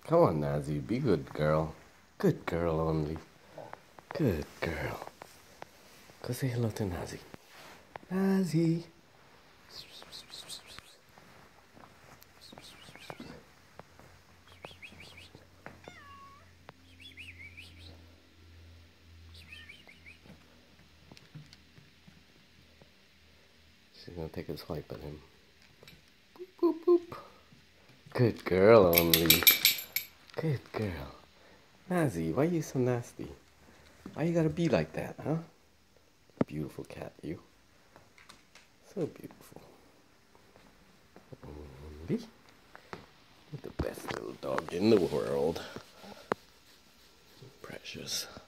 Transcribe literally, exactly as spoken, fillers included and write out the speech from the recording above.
Come on, Nazi, be good girl. Good girl only. Good girl. Go say hello to Nazi. Nazi. She's gonna take a swipe at him. Boop, boop, boop. Good girl only. Good girl. Nazi, why are you so nasty? Why you gotta be like that, huh? Beautiful cat, you. So beautiful. Only. The best little dog in the world. Precious.